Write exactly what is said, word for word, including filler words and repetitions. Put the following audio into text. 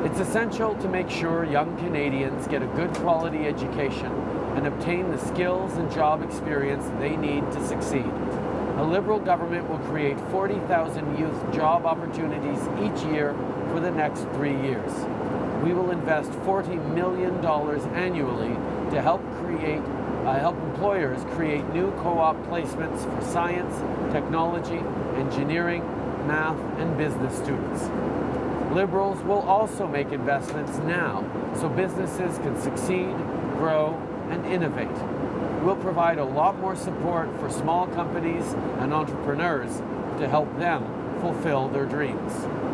It's essential to make sure young Canadians get a good quality education and obtain the skills and job experience they need to succeed. A Liberal government will create forty thousand youth job opportunities each year for the next three years. We will invest forty million dollars annually to help create, uh, help employers create new co-op placements for science, technology, engineering, math, and business students. Liberals will also make investments now so businesses can succeed, grow, and innovate. We'll provide a lot more support for small companies and entrepreneurs to help them fulfill their dreams.